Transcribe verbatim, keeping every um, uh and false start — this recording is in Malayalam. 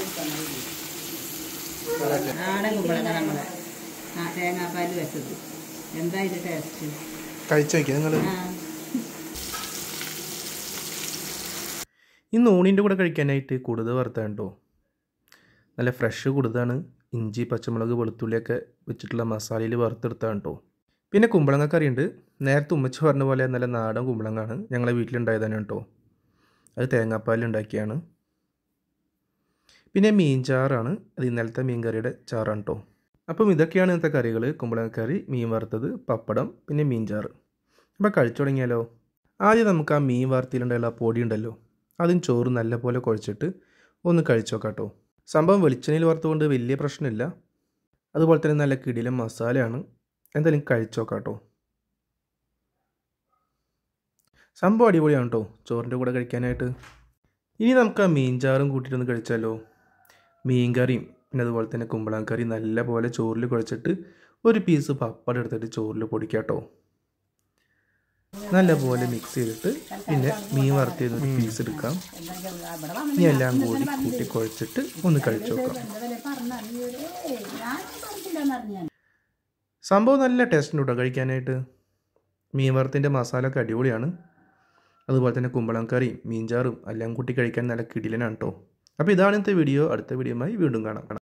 നാടൻ കുമ്പളങ്ങ നമ്മൾ തേങ്ങാപ്പാൽ വെച്ചത് എന്താ ഇത് ടേസ്റ്റ് കഴിച്ചു നോക്കിയാൽ നിങ്ങൾ ഇന്ന് ഊണിൻ്റെ കൂടെ കഴിക്കാനായിട്ട് കുടുത വറുത്താണ് കേട്ടോ. നല്ല ഫ്രഷ് കുടുതാണ്. ഇഞ്ചി പച്ചമുളക് വെളുത്തുള്ളിയൊക്കെ വെച്ചിട്ടുള്ള മസാലയിൽ വറുത്തെടുത്താണ് കേട്ടോ. പിന്നെ കുമ്പളങ്ങ കറി ഉണ്ട്. നേരത്തെ ഉമ്മച്ചി പറഞ്ഞ പോലെ നല്ല നാടൻ കുമ്പളങ്ങാണ്. ഞങ്ങളെ വീട്ടിലുണ്ടായതാണ് കേട്ടോ. അത് തേങ്ങാപ്പാലിൽ ഉണ്ടാക്കിയാണ്. പിന്നെ മീൻ ചാറാണ്. അത് ഇന്നലത്തെ മീൻ കറിയുടെ ചാറാണ് കേട്ടോ. അപ്പം ഇതൊക്കെയാണ് ഇന്നത്തെ കറികൾ. കുമ്പളങ്ങ കറി, മീൻ വറുത്തത്, പപ്പടം, പിന്നെ മീൻ ചാറ്. അപ്പോൾ കഴിച്ചു തുടങ്ങിയാലോ. ആദ്യം നമുക്ക് ആ മീൻ വറുത്തിലുണ്ടായുള്ള ആ പൊടി ഉണ്ടല്ലോ, അതും ചോറ് നല്ലപോലെ കുഴച്ചിട്ട് ഒന്ന് കഴിച്ചു നോക്കാം കേട്ടോ. സംഭവം വെളിച്ചെണ്ണയിൽ വറുത്തുകൊണ്ട് വലിയ പ്രശ്നമില്ല. അതുപോലെ തന്നെ നല്ല കിടിലൻ മസാലയാണ്. എന്തായാലും കഴിച്ചു നോക്കാം കേട്ടോ. സംഭവം അടിപൊളിയാണ് കേട്ടോ ചോറിൻ്റെ കൂടെ കഴിക്കാനായിട്ട്. ഇനി നമുക്ക് ആ മീൻ ചാറും കൂട്ടിയിട്ടൊന്ന് കഴിച്ചാലോ. മീൻ കറിയും പിന്നെ അതുപോലെ തന്നെ കുമ്പളങ്ങ കറി നല്ല പോലെ ചോറിൽ കുഴച്ചിട്ട് ഒരു പീസ് പപ്പടം എടുത്തിട്ട് ചോറിൽ പൊടിക്കാം കേട്ടോ. നല്ലപോലെ മിക്സ് ചെയ്തിട്ട് പിന്നെ മീൻ വറുത്തിരുന്ന ഒരു പീസ് എടുക്കാം. ഇനി എല്ലാം കൂടി കൂട്ടി കുഴച്ചിട്ട് ഒന്ന് കഴിച്ചു നോക്കാം. സംഭവം നല്ല ടേസ്റ്റ് ഉണ്ട് കേട്ടോ കഴിക്കാനായിട്ട്. മീൻ വറുത്തിൻ്റെ മസാല ഒക്കെ അടിപൊളിയാണ്. അതുപോലെ തന്നെ കുമ്പളങ്ങ കറിയും മീൻചാറും എല്ലാം കൂട്ടി കഴിക്കാൻ നല്ല കിടിലനാണ് കേട്ടോ. അപ്പോൾ ഇതാണ് ഇന്നത്തെ വീഡിയോ. അടുത്ത വീഡിയോയുമായി വീണ്ടും കാണാം.